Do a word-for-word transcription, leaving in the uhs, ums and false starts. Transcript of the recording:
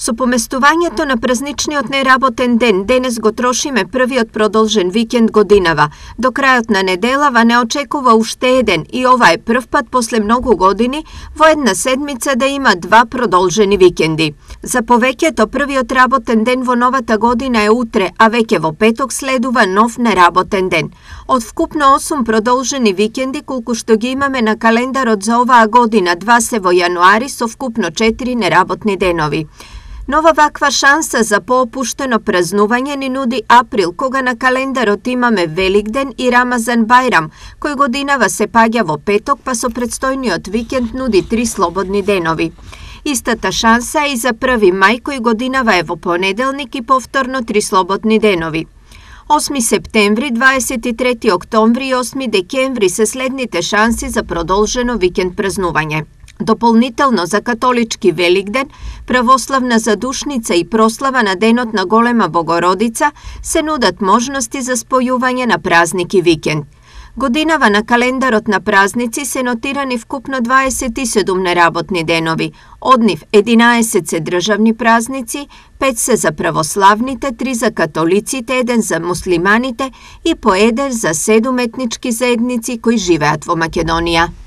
Со поместувањето на празничниот неработен ден, денес го трошиме првиот продолжен викенд годинава. До крајот на неделава не очекува уште еден и ова е прв пат после многу години во една седмица да има два продолжени викенди. За повеќето првиот работен ден во новата година е утре, а веќе во петок следува нов неработен ден. Од вкупно осум продолжени викенди колку што ги имаме на календарот за оваа година, два се во јануари со вкупно четири неработни денови. Нова ваква шанса за поопуштено празнување ни нуди април, кога на календарот имаме Великден и Рамазан Бајрам, кој годинава се паѓа во петок, па со предстојниот викенд нуди три слободни денови. Истата шанса е и за први мај, кој годинава е во понеделник и повторно три слободни денови. осми септември, дваесет и трети октомври и осми декември се следните шанси за продолжено викенд празнување. Дополнително за католички Великден, православна задушница и прослава на денот на Голема Богородица се нудат можности за спојување на празник и викенд. Годинава на календарот на празници се нотирани вкупно дваесет и седум неработни денови. Од нив единаесет се државни празници, пет се за православните, три за католиците, еден за муслиманите и по еден за седум етнички заедници кои живеат во Македонија.